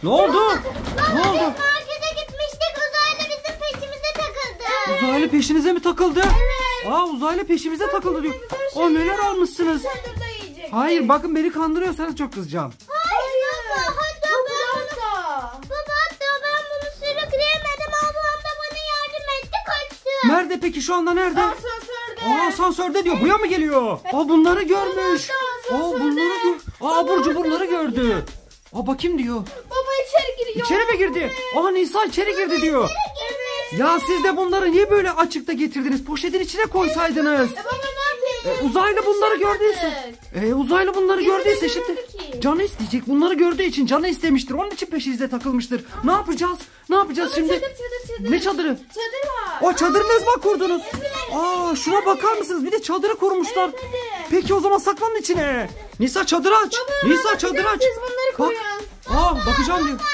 Ne oldu? Baba, Ne oldu? biz markete gitmiştik. Uzaylı bizim peşimize takıldı. Uzaylı peşinize mi takıldı? Evet. Aa, uzaylı peşimize takıldı diyor. Aa, neler almışsınız? Çadırda yiyecek. Hayır, bakın beni kandırıyorsanız çok kızacağım. Hayır baba. Hatta ben bunu sürükleyemedim. Ablam da bana yardım etti, kaçtı. Nerede peki, şu anda nerede? Asansörde. Aa, asansörde diyor. Buraya mı geliyor? Aa, bunları görmüş. Aa, bunları gör. Aa, abur cuburları gördü. Aa, bakayım diyor. Baba içeri giriyor. İçeri mi girdi? Aa, Nisa içeri girdi diyor. Evet. Ya siz de bunları niye böyle açıkta getirdiniz? Poşetin içine koysaydınız. Baba ne yapayım? Uzaylı bunları gördüyse. Uzaylı bunları gördüyse şimdi gördü ki. canı isteyecek. Bunları gördüğü için canı istemiştir. Onun için peşinize takılmıştır. Ne yapacağız? Ne yapacağız şimdi? Çadır. Ne çadırı? Çadır var. O çadırı ne zaman kurdunuz? Aa, şuna bakar mısınız? Bir de çadırı kurmuşlar. Peki o zaman saklanın içine. Nisa çadırı aç. Nisa çadırı aç. Siz bunları Bak. koyun. Aa, bakacağım diyor.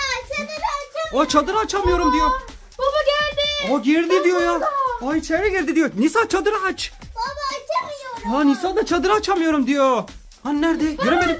O çadırı açamıyorum diyor. Baba geldi. O girdi diyor ya. Aa, içeri girdi diyor. Nisa çadırı aç. Baba açamıyorum. Ha, Nisa da çadırı açamıyorum diyor. Hani nerede? Göremedim.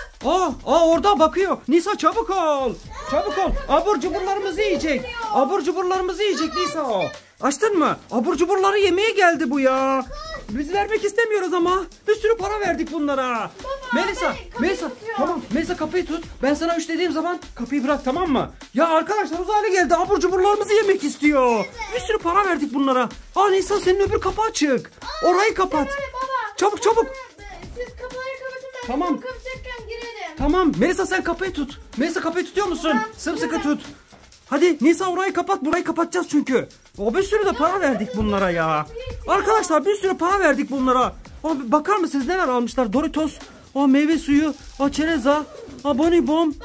Orada bakıyor. Nisa çabuk ol. Çabuk ol. Abur cuburlarımızı yiyecek. Abur cuburlarımızı yiyecek Nisa o. Açtın mı? Abur cuburları yemeye geldi bu ya. Biz vermek istemiyoruz ama. Bir sürü para verdik bunlara. Melisa, Melisa. Tamam, Melisa kapıyı tut. Ben sana 3 dediğim zaman kapıyı bırak, tamam mı? Ya arkadaşlar, uzaylı geldi. Abur cuburlarımızı yemek istiyor. Bir sürü para verdik bunlara. Aa, Nisa, senin öbür kapı açık. Orayı kapat. Baba. Çabuk çabuk. Siz kapıları kapatın ben. Tamam. Kapatacakken girelim. Tamam, Melisa sen kapıyı tut. Melisa kapıyı tutuyor musun? Sımsıkı tut. Hadi Nisa, orayı kapat. Burayı kapatacağız çünkü. O bir sürü de para verdik bunlara ya. Arkadaşlar, bir sürü para verdik bunlara. Abi, bakar mısınız neler almışlar? Doritos, meyve suyu, çereza, bonibon.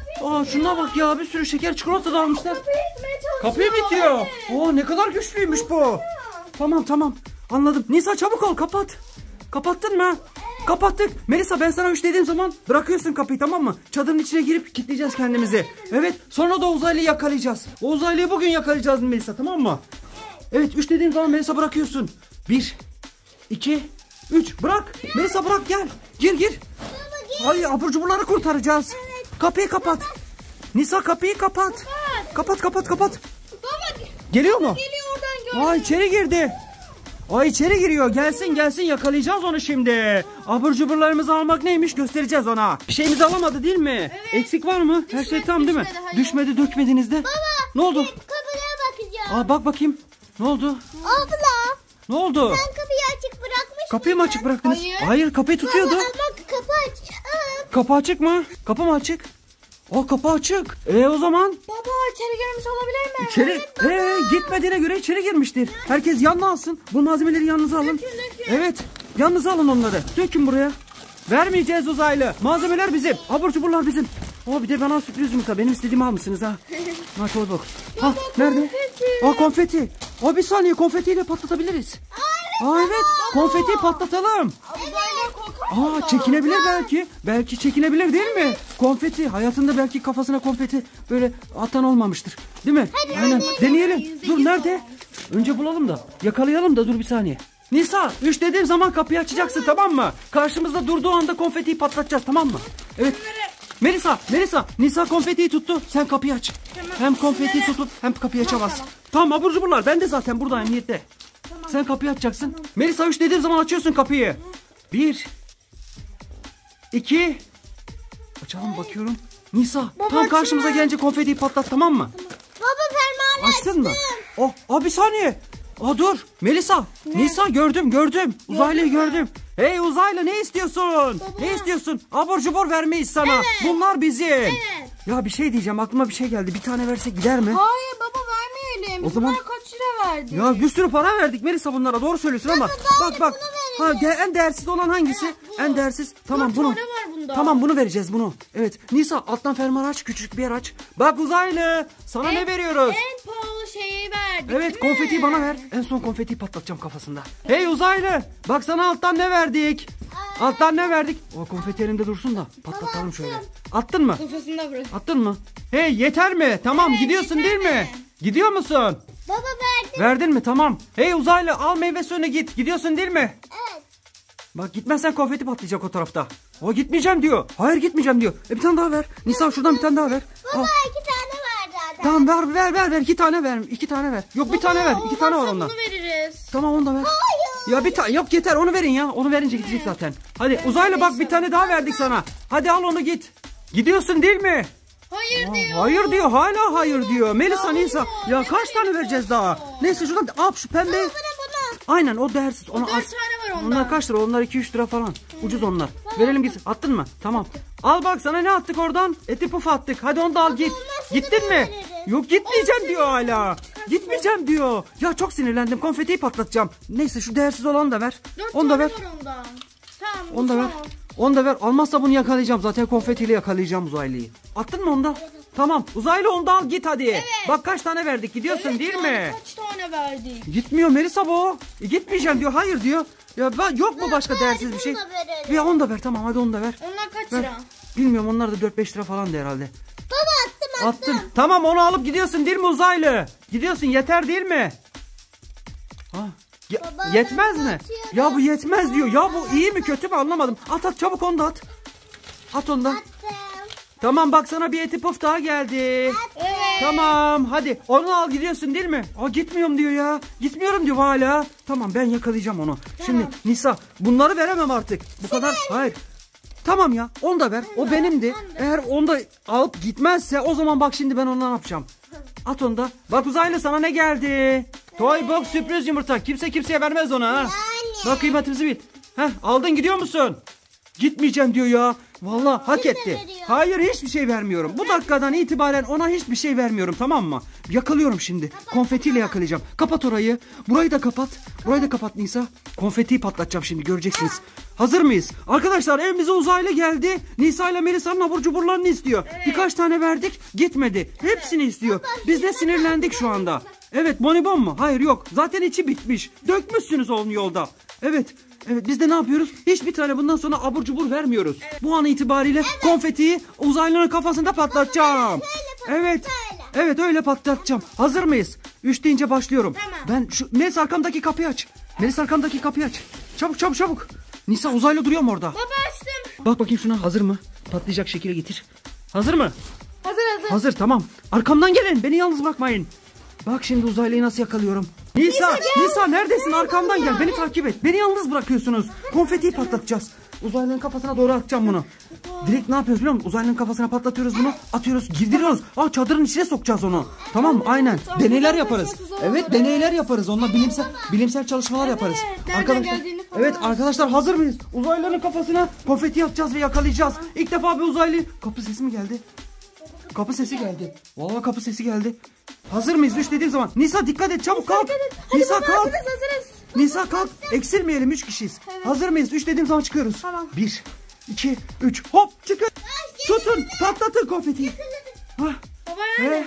Şuna bak ya, bir sürü şeker, çikolata da almışlar. Kapıyı bitiyor. Ne kadar güçlüymüş bu. Tamam anladım. Nisa çabuk ol, kapat. Kapattın mı? Kapattık. Melisa, ben sana 3 dediğim zaman bırakıyorsun kapıyı, tamam mı? Çadırın içine girip kilitleyeceğiz kendimizi. Evet, sonra da uzaylıyı yakalayacağız. O uzaylıyı bugün yakalayacağız Melisa, tamam mı? Evet, 3 dediğim zaman Melisa bırakıyorsun. 1, 2, 3, bırak. Melisa bırak, gel. Gir. Hayır, abur cuburları kurtaracağız. Kapıyı kapat. Nisa, kapıyı kapat. Kapat. Baba Geliyor mu? geliyor oradan gör. İçeri girdi. İçeri giriyor. Gelsin, yakalayacağız onu şimdi. Abur cuburlarımızı almak neymiş göstereceğiz ona. Bir şeyimizi alamadı değil mi? Evet. Eksik var mı? Her şey tam değil mi? düşmedi, hayır. Düşmedi, dökmediniz de. Ne oldu? Kapıya bakacağım. Bak bakayım. Ne oldu? Abla, Ne oldu? sen kapıyı açık bırakmış Kapıyı mı açık bıraktınız? Hayır. Kapıyı tutuyordu. Bak, kapı aç. Kapı açık mı? Kapı mı açık? Kapı açık. O zaman Baba içeri girmiş olabilir mi? İçeri gitmediğine göre içeri girmiştir. Herkes yanına alsın. Bu malzemeleri yanınıza alın. Dökün. Evet, yanınıza alın onları. Dökün buraya. Vermeyeceğiz uzaylı. Malzemeler bizim. Abur cuburlar bizim. Bir de bana sürpriz yumurta. Benim istediğimi almışsınız ha. Çabuk. Nerede? Konfeti. Bir saniye, konfetiyle patlatabiliriz. Evet, konfeti patlatalım. Uzaylılar korkar. Çekinebilir belki. Belki çekinebilir değil mi? Konfeti. Hayatında belki kafasına konfeti böyle atan olmamıştır. Değil mi? Aynen. Deneyelim. Dur, nerede? Önce bulalım da. Yakalayalım da, dur bir saniye. Nisa, 3 dediğim zaman kapıyı açacaksın, tamam mı? Karşımızda durduğu anda konfetiyi patlatacağız, tamam mı? Evet. Melisa. Nisa konfetiyi tuttu. Sen kapıyı aç. Hem konfetiyi tutup hem kapıyı açamaz. Tamam, abur cuburlar. Ben de zaten buradayım, niyette. Sen kapıyı açacaksın. Melisa, 3 dediğim zaman açıyorsun kapıyı. 1, 2, açalım, bakıyorum. Nisa, tam karşımıza gelince konfetiyi patlat, tamam mı? Baba, fermuarı Açtın mı? Bir saniye. Dur. Melisa. Nisa, gördüm. Uzaylıyı gördüm. Hey uzaylı, ne istiyorsun? Ne istiyorsun? Abur cubur vermeyiz sana. Bunlar bizim. Ya bir şey diyeceğim, aklıma bir şey geldi. Bir tane versek gider mi? Hayır baba vermeyelim. O zaman- Bunlar kaç lira verdi? Ya bir sürü para verdik Melisa bunlara, doğru söylüyorsun ama bak. En değersiz olan hangisi? En değersiz. Tamam, bunu. tane var bunda. Tamam, bunu vereceğiz, bunu. Evet. Nisa, alttan fermuar aç, küçük bir yer aç. Bak uzaylı, sana ne veriyoruz? En pahalı şeyi verdik. Evet, konfetiyi bana ver. En son konfetiyi patlatacağım kafasında. Hey uzaylı, bak sana alttan ne verdik? Alttan ne verdik? O konfeti elimde dursun da patlatalım şöyle. Attın mı? Kafasında bırak. Attın mı? Hey, yeter mi? Tamam, gidiyorsun değil mi? Gidiyor musun? Baba verdim. Verdin mi? Tamam. Hey uzaylı, al meyve suyunu git. Gidiyorsun değil mi? Evet. Bak, gitmezsen konfeti patlayacak o tarafta. O gitmeyeceğim diyor. Hayır gitmeyeceğim diyor. Bir tane daha ver. Nisa şuradan bir tane daha ver. Al. Baba 2 tane var zaten. Tamam ver. 2 tane ver. 2 tane ver. Yok bir tane ver. 2 tane var Olmazsa ondan. bunu veririz. Tamam onu da ver. Hayır. Ya bir tane yok yeter onu verin ya. Onu verince gidecek zaten. Hadi uzaylı bak bir tane daha verdik sana. Hadi al onu git. Gidiyorsun değil mi? Hayır diyor. Hayır diyor hala hayır diyor. Melisa Nisa. Ya ne kaç tane vereceğiz daha? Neyse şuradan al şu pembe. Aynen o değersiz. Onu 4 al. tane var onda. Onlar kaç lira? Onlar 2-3 lira falan. Ucuz onlar. Verelim gitsin. Attın mı? Tamam. Al bak sana ne attık oradan? Eti puf attık. Hadi onu da al git. Gittin mi? veririz. Yok gitmeyeceğim diyor hala. Gitmeyeceğim diyor. Ya çok sinirlendim. Konfetiyi patlatacağım. Neyse şu değersiz olanı da ver. 4 Onu da tane ver. var ondan. Tamam. Onu da ver. tamam. Onu da ver. Almazsa bunu yakalayacağım. Zaten konfetiyle yakalayacağım uzaylıyı. Attın mı onu da? Tamam. Uzaylı onu da al git hadi. Bak kaç tane verdik. Gidiyorsun Evet değil ya, mi? Kaç tane verdik? Gitmiyor Melisa bu. Gitmeyeceğim diyor. Hayır diyor. Ya yok mu başka değersiz bir şey? Bunu da verelim. Ya onu da ver tamam hadi onu da ver. Onlar kaç Ver. lira? Bilmiyorum onlar da 4-5 lira falandı herhalde. Baba attım. Attın. Tamam onu alıp gidiyorsun değil mi uzaylı? Gidiyorsun yeter değil mi? Ha, Baba, yetmez ben mi? atıyorum. Ya bu yetmez diyor. Ya bu iyi mi kötü mü anlamadım. At çabuk onu da at. At onu da. Attım. Tamam bak sana bir eti puf daha geldi. Evet. Tamam hadi onu al gidiyorsun değil mi? Aa gitmiyorum diyor ya. Gitmiyorum diyor hala. Tamam ben yakalayacağım onu. Şimdi Nisa bunları veremem artık. Bu kadar hayır. Tamam ya onu da ver. O benimdi. Eğer onu da alıp gitmezse o zaman bak şimdi ben ondan ne yapacağım. At onu da. Bak uzaylı sana ne geldi? Toy box sürpriz yumurta. Kimse kimseye vermez ona ha. Bak kıymetimizi bil. Heh, aldın gidiyor musun? Gitmeyeceğim diyor ya. Vallahi hak etti. veriyor. Hayır hiçbir şey vermiyorum. Bu dakikadan itibaren ona hiçbir şey vermiyorum tamam mı? Yakalıyorum şimdi. Konfetiyle yakalayacağım. Kapat orayı. Burayı da kapat. Burayı da kapat Nisa. Konfetiyi patlatacağım şimdi göreceksiniz. Hazır mıyız? Arkadaşlar evimize uzaylı geldi. Nisa ile Melisa'nın abur cuburlarını istiyor. Birkaç tane verdik gitmedi. Hepsini istiyor. Biz de sinirlendik şu anda. Evet bonibon mu? Hayır yok. Zaten içi bitmiş. Dökmüşsünüz onun yolda. Evet. Evet biz de ne yapıyoruz? Hiçbir tane bundan sonra abur cubur vermiyoruz. Bu an itibariyle konfetiyi uzaylının kafasında patlatacağım. Evet. Evet öyle patlatacağım. Hazır mıyız? 3 deyince başlıyorum. Tamam. Ben şu Melis arkamdaki kapıyı aç. Melis arkamdaki kapıyı aç. Çabuk. Nisa uzaylı duruyor mu orada? Baba açtım. Bak bakayım şuna hazır mı? Patlayacak şekilde getir. Hazır mı? Hazır. Hazır tamam. Arkamdan gelin beni yalnız bırakmayın. Bak şimdi uzaylıyı nasıl yakalıyorum. Nisa neredesin? Arkamdan gel. Beni takip et. Beni yalnız bırakıyorsunuz. Konfetiyi patlatacağız. Uzaylının kafasına doğru atacağım bunu. Direkt ne yapıyoruz biliyor musun? Uzaylının kafasına patlatıyoruz bunu. Atıyoruz, girdiriyoruz. Çadırın içine sokacağız onu. Tamam mı? Aynen. Deneyler yaparız. Evet, deneyler yaparız. Onunla bilimsel çalışmalar yaparız. Nereden geldiğini falan Evet arkadaşlar hazır mıyız? Uzaylının kafasına konfeti atacağız ve yakalayacağız. İlk defa bir uzaylı. Kapı sesi mi geldi? Kapı sesi geldi. Vallahi kapı sesi geldi. Hazır mıyız? 3 dediğim zaman. Nisa dikkat et çabuk kalk. Nisa kalk. Hazırız. Nisa kalk. Eksilmeyelim 3 kişiyiz. Hazır mıyız? 3 dediğim zaman çıkıyoruz. Tamam. 1, 2, 3. Hop çıkın. Tutun. Patlatın konfetiyi. Hah. Baba nerede?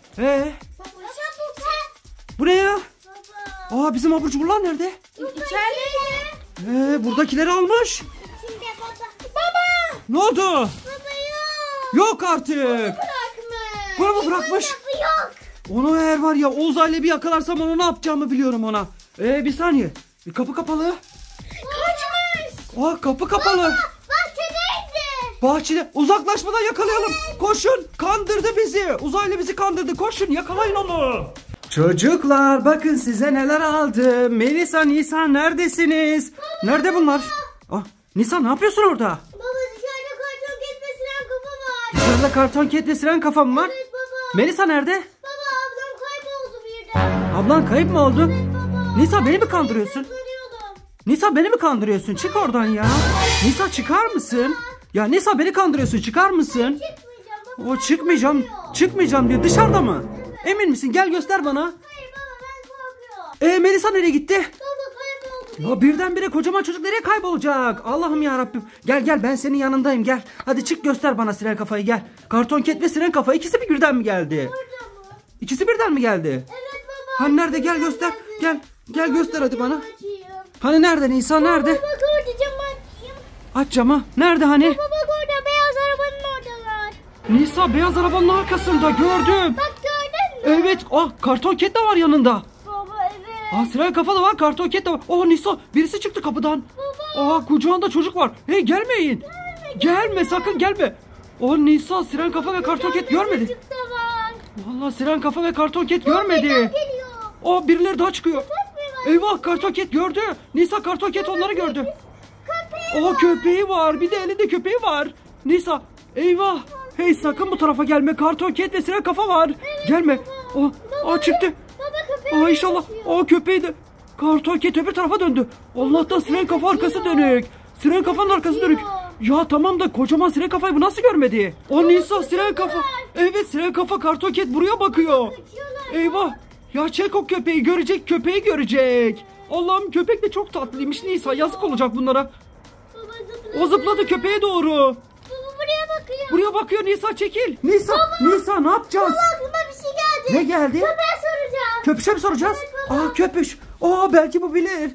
Bu ne ya? Bizim abur cuburlar nerede? İçeride. Buradakileri almış. Baba. Ne oldu? Baba yok. Yok artık. Bırakmış. Bunu mu bırakmış? Yok. Onu eğer var ya o uzaylı bir yakalarsam onu ne yapacağımı biliyorum ona. Bir saniye. Kapı kapalı. Kaçmış. Kapı kapalı. Bahçedeydi. Bahçede uzaklaşmadan yakalayalım. Koşun. Kandırdı bizi. Uzaylı bizi kandırdı. Koşun yakalayın onu. Çocuklar bakın size neler aldım. Melisa, Nisa neredesiniz? Nerede bunlar? Nisa ne yapıyorsun orada? Baba dışarıda karton ketmesinden kafa var. Dışarıda karton ketlesiren kafam var. Evet baba. Melisa nerede? Baba ablam kayboldu birden. Ablan kayıp mı oldu? Baba. Nisa beni mi kandırıyorsun? Sanıyordum. Nisa beni mi kandırıyorsun? Çık oradan ya. Nisa çıkar mısın? Ya Nisa beni kandırıyorsun. Çıkar mısın? Çıkmayacağım baba. Çıkmayacağım. Çıkmayacağım diyor. Dışarıda mı? Emin misin? Gel göster bana. Hayır baba ben korkuyorum. Melisa nereye gitti? Baba kayboldu. Ya birdenbire kocaman çocuk nereye kaybolacak? Allah'ım ya Rabbim. Gel ben senin yanındayım gel. Hadi çık göster bana siren kafayı gel. Karton ket ve siren kafa ikisi birden mi geldi? Burada mı? İkisi birden mi geldi? Evet baba. Hani nerede? Gel göster. Gel göster hadi bana. Açayım. Hani nerede Nisa nerede? Baba orada camı açayım. Aç camı. Nerede hani? Baba orada beyaz arabanın oradalar. Nisa beyaz arabanın arkasında gördüm. Bak gördün mü? Evet. Karton ket de var yanında. Baba evet. Siren kafa da var, karton ket de var. Nisa birisi çıktı kapıdan. Baba. Kucağında çocuk var. Hey gelmeyin. Gelme sakın gelme. O Nisa siren kafa ve karton ket görmedi. Çocuk da var. Vallahi siren kafa ve karton ket görmedi. Geliyor. O birileri daha çıkıyor. Köpek var. Eyvah karton ket gördü. Nisa karton ket onları gördü. Köpeği O köpeği var. Bir de elinde köpeği var. Nisa eyvah. Hey sakın bu tarafa gelme. Karton ket ve siren kafa var. Gelme. O çıktı. Baba köpeği. Aa inşallah. O köpeği de. Karton ket öbür tarafa döndü. Allah'tan siren kafa arkası dönük. Siren kafanın arkası dönük. Ya tamam da kocaman siren kafayı bu nasıl görmedi? O Nisa siren kafa. Evet siren kafa karton ket buraya bakıyor. Eyvah. Ya çek o köpeği görecek, köpeği görecek. Allah'ım köpek de çok tatlıymış Nisa, yazık olacak bunlara. Baba zıpladı. O zıpladı köpeğe doğru. Baba buraya bakıyor. Buraya bakıyor Nisa, çekil. Nisa ne yapacağız? Baba aklıma bir şey geldi. Ne geldi? Köpeğe soracağım. Köpüşe mi soracağız? Evet baba. Aa köpüş. Belki bu bilir.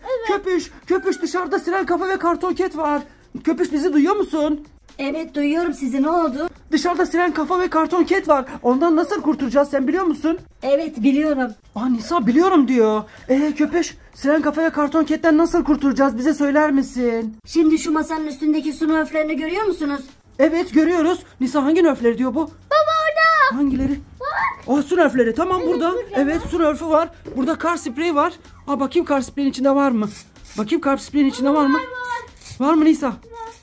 Köpüş dışarıda siren kafa ve karton ket var. Köpüş bizi duyuyor musun? Evet duyuyorum sizi, ne oldu? Dışarıda siren kafa ve karton ket var. Ondan nasıl kurtulacağız sen biliyor musun? Evet biliyorum. Nisa biliyorum diyor. Köpüş siren kafa ve karton ketten nasıl kurtulacağız bize söyler misin? Şimdi şu masanın üstündeki su nöflerini görüyor musunuz? Evet görüyoruz. Nisa hangi nöfleri diyor bu? Baba orada. Hangileri? Su nöfleri tamam burada. Evet su nörfü var. Burada kar spreyi var. Bakayım kar spreyin içinde var mı? Bakayım kar spreyin içinde var mı? Var mı Nisa?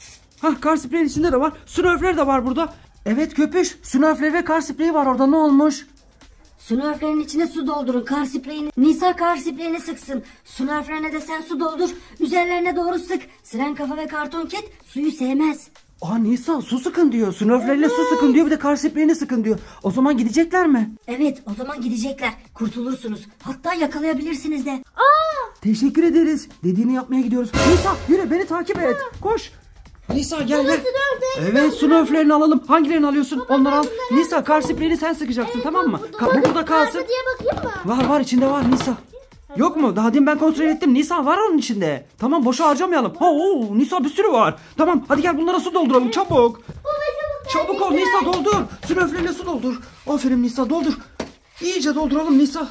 Kar spreyin içinde de var. Su nörfleri de var burada. Evet köpüş su nörfleri ve kar spreyi var orada, ne olmuş? Su nörflerinin içine su doldurun, kar spreyini. Nisa kar spreyini sıksın. Su nörflerine de sen su doldur. Üzerlerine doğru sık. Siren kafa ve karton ket suyu sevmez. Nisa su sıkın diyor. Su nörfleriyle su sıkın diyor. Bir de kar spreyini sıkın diyor. O zaman gidecekler mi? Evet o zaman gidecekler. Kurtulursunuz. Hatta yakalayabilirsiniz de. Teşekkür ederiz. Dediğini yapmaya gidiyoruz. Nisa yürü beni takip et. Koş. Nisa gel gel. Evet su nörflerini alalım. Hangilerini alıyorsun? Onları al. Nisa kar spreyini sen sıkacaksın tamam mı? Bu burada kalsın. Var mı diye bakayım mı? Var içinde var Nisa. Yok mu? Daha demin ben kontrol ettim. Nisa var onun içinde. Tamam boşa harcamayalım. Nisa bir sürü var. Tamam hadi gel bunlara su dolduralım çabuk. Çabuk ol Nisa doldur. Su nörflerine su doldur. Aferin Nisa doldur. İyice dolduralım Nisa.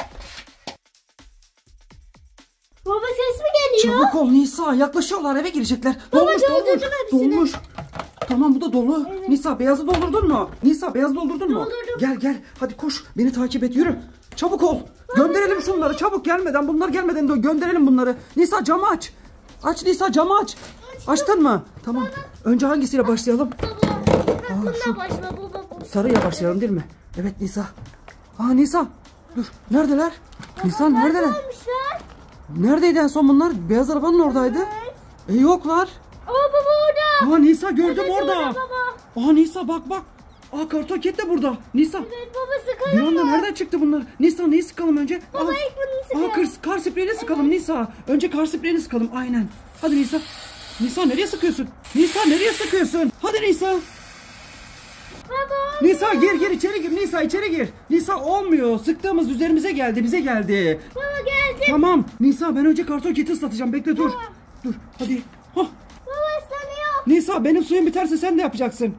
Baba ses mi geliyor? Çabuk ol Nisa, yaklaşıyorlar, eve girecekler. Dolmuş. Dolmuş. Tamam bu da dolu. Evet. Nisa beyazı doldurdun mu? Nisa beyazı doldurdun mu? Doldurdum. Gel hadi koş beni takip et yürü. Çabuk ol. Gönderelim şunları çabuk gelmeden, bunlar gelmeden de gönderelim bunları. Nisa camı aç. Aç Nisa camı aç. Açtın mı? Tamam. Önce hangisiyle başlayalım? Bununla başla baba. Sarıyla başlayalım değil mi? Evet Nisa. Nisa. Dur. Neredeler? Nisa neredeler? Olmuşlar. Neredeydi en son bunlar? Beyaz arabanın oradaydı. Yoklar. Baba orada. Nisa gördüm Evet, orada. baba. Nisa bak. Karton ket de burada. Nisa. Evet baba Bir sıkalım anda mı? nereden çıktı bunlar? Nisa neyi sıkalım önce? Baba ilk bunu sıkalım. Kar spreyini sıkalım Nisa. Önce kar spreyini sıkalım aynen. Hadi Nisa. Nisa nereye sıkıyorsun? Nisa nereye sıkıyorsun? Hadi Nisa. Baba. Nisa gir içeri gir. Nisa içeri gir. Nisa olmuyor. Sıktığımız üzerimize geldi, bize geldi. Baba geldi. Tamam. Nisa ben önce karton keti ıslatacağım. Bekle dur. Dur hadi. Baba ıslanıyor. Nisa benim suyum biterse sen de yapacaksın.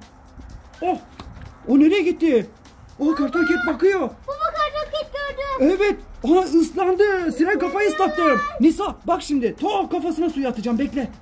O nereye gitti? Karton ket bakıyor. Baba kartoket gördüm. Evet. Islandı. Siren kafayı ıslattım. Nisa bak şimdi. Kafasına suyu atacağım. Bekle.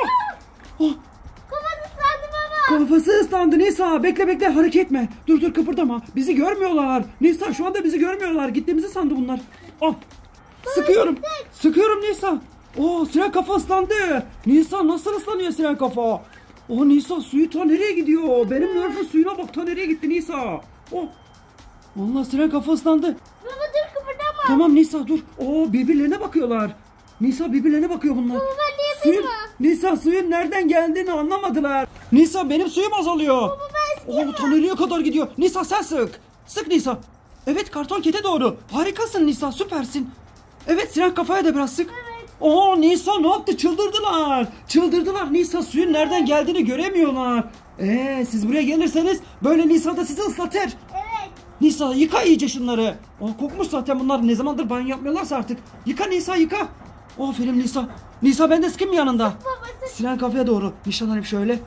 Kafası ıslandı baba. Kafası ıslandı Nisa. Bekle hareket etme. Dur kıpırdama. Bizi görmüyorlar. Nisa şu anda bizi görmüyorlar. Gittiğimizi sandı bunlar. Sıkıyorum. Sıkıyorum Nisa. Siren kafa ıslandı. Nisa nasıl ıslanıyor siren kafa? Nisa suyu ta nereye gidiyor? Benim nörfün suyuna bak ta nereye gitti Nisa. Vallahi siren kafa ıslandı. Baba dur kıpırdama. Tamam Nisa dur. Birbirlerine bakıyorlar. Nisa birbirlerine bakıyor bunlar. Baba ben de yapayım mı? Nisa suyun nereden geldiğini anlamadılar. Nisa benim suyum azalıyor. Baba ben sıkayım. Ta nereye kadar gidiyor? Nisa sen sık. Sık Nisa. Evet karton kete doğru. Harikasın Nisa süpersin. Evet siren kafaya da biraz sık. Evet. Nisa ne yaptı? Çıldırdılar. Nisa suyun nereden geldiğini göremiyorlar. Siz buraya gelirseniz böyle Nisa da sizi ıslatır. Evet. Nisa yıka iyice şunları. Kokmuş zaten bunlar. Ne zamandır banyo yapmıyorlarsa artık. Yıka Nisa yıka. Aferin Nisa. Nisa ben de sıkayım yanında. Baba sık. Siren kafaya doğru. Nişanlanıp şöyle.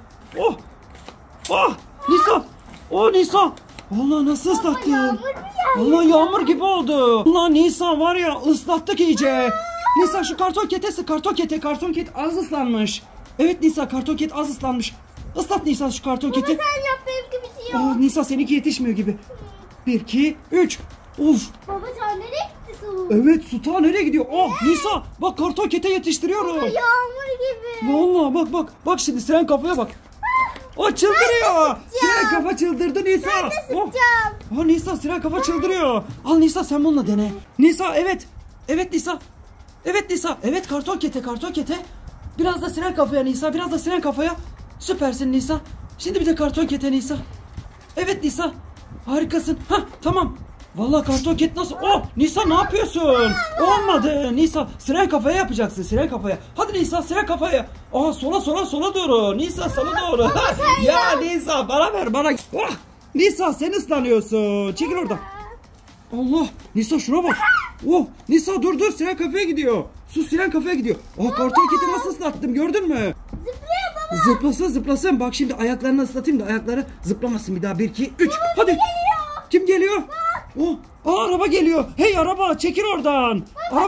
Nisa. Nisa. Allah nasıl ıslattın? Yağmur mu yağıyor? Allah yağmur gibi oldu. Allah Nisa var ya ıslattık iyice. Nisa şu karton kete sık. Karton ket az ıslanmış. Evet Nisa karton ket az ıslanmış. Islat Nisa şu karton keti. Sen yap benimki bitiyor. Aa, Nisa seninki yetişmiyor gibi. 1, 2, 3. Of. Baba sen nereye gitti su? Evet su ta nereye gidiyor? Oh Nisa bak karton kete yetiştiriyorum. Yağmur gibi. Vallahi bak bak. Bak şimdi Siren kafaya bak. O çıldırıyor. Siren kafa çıldırdı Nisa. Ben de sıkacağım. Nisa Siren kafa çıldırıyor. Al Nisa sen bununla dene. Nisa evet. Evet Nisa. Evet Nisa. Evet karton kete. Biraz da Siren kafaya Nisa. Biraz da Siren kafaya. Süpersin Nisa. Şimdi bir de karton kete Nisa. Evet Nisa. Harikasın. Hah tamam. Vallahi karton ket nasıl? Oh Nisa ne yapıyorsun? Olmadı. Nisa Siren kafaya yapacaksın. Siren kafaya. Hadi Nisa Siren kafaya. Aa sola doğru. Nisa sola doğru. Ya Nisa bana ver bana. Oh, Nisa sen ıslanıyorsun. Çekil oradan. Allah Nisa şuna bak. Oh Nisa dur Siren kafaya gidiyor. Su Siren kafaya gidiyor. Oh karton keti nasıl ıslattım gördün mü? Zıplıyor baba. Zıplasın. Bak şimdi ayaklarını ıslatayım da ayakları zıplamasın bir daha. 1, 2, 3. Hadi. Kim geliyor? Oh, araba geliyor. Hey araba çekil oradan.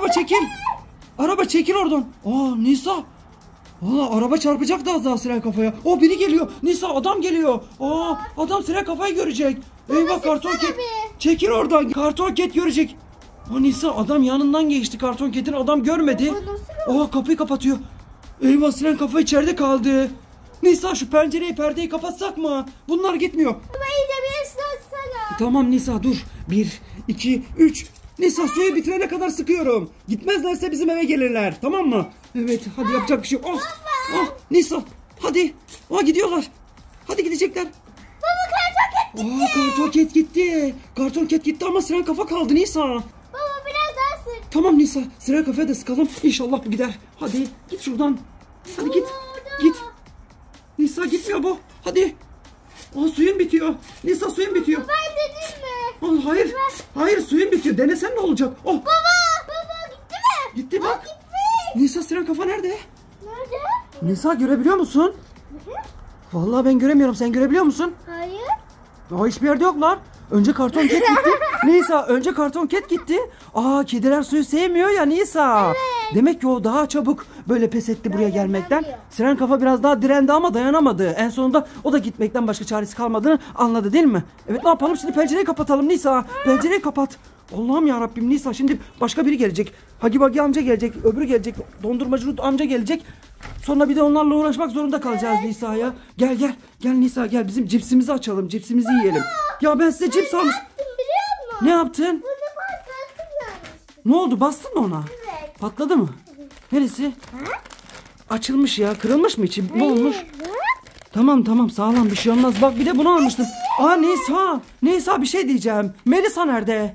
Araba çekil oradan. Nisa. Araba çarpacak da az daha Siren kafaya. Biri geliyor. Nisa adam geliyor. Adam Siren kafayı görecek. Eyvah karton ket. Çekil oradan. Karton ket görecek. Nisa adam yanından geçti karton ketin. Adam görmedi. Kapıyı kapatıyor. Eyvah Siren kafa içeride kaldı. Nisa şu perdeyi kapatsak mı? Bunlar gitmiyor. Baba iyice bir ıslatsana. Tamam Nisa dur. 1, 2, 3. Nisa suyu bitirene kadar sıkıyorum. Gitmezlerse bizim eve gelirler. Tamam mı? Evet hadi yapacak bir şey yok. Nisa hadi. Gidiyorlar. Hadi gidecekler. Baba karton ket gitti. Karton ket gitti. Karton ket gitti ama Siren kafa kaldı Nisa. Baba biraz daha sık. Tamam Nisa Siren kafaya da sıkalım. İnşallah bu gider. Hadi git şuradan. Hadi git. Git. Nisa gitmiyor bu. Hadi. Suyun bitiyor. Nisa suyun bitiyor. Ben dedim mi? Hayır suyun bitiyor. Denesen ne olacak? Baba gitti mi? Gitti bak. Gitmiş. Nisa Siren kafa nerede? Nerede? Nisa görebiliyor musun? Vallahi ben göremiyorum. Sen görebiliyor musun? Hayır. Hiçbir yerde yoklar. Önce karton ket gitti. Nisa önce karton ket gitti. Kediler suyu sevmiyor ya Nisa. Evet. Demek ki o daha çabuk böyle pes etti buraya gelmekten. dayanamıyor. Siren kafa biraz daha direndi ama dayanamadı. En sonunda o da gitmekten başka çaresi kalmadığını anladı değil mi? Evet ne yapalım şimdi pencereyi kapatalım Nisa. Pencereyi kapat. Allah'ım ya Rabbim Nisa şimdi başka biri gelecek. Hagi Bagi amca gelecek, öbürü gelecek, dondurmacı amca gelecek. Sonra bir de onlarla uğraşmak zorunda kalacağız Nisa ya. Gel Nisa gel bizim cipsimizi açalım, cipsimizi yiyelim. Ya ben size cips almış. Biliyor musun? Ne yaptın? Bunu patlattım yanlış. Ne oldu bastın mı ona? Evet. Patladı mı? Neresi? Açılmış ya, kırılmış mı içi? Ne olmuş? Tamam sağlam bir şey olmaz. Bak bir de bunu almıştım. Nisa bir şey diyeceğim. Melisa nerede?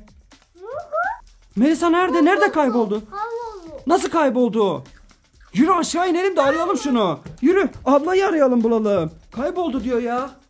Melisa nerede? Nerede kayboldu? Kayboldu. Nasıl kayboldu? Yürü aşağı inelim de arayalım şunu. Yürü ablayı arayalım bulalım. Kayboldu diyor ya.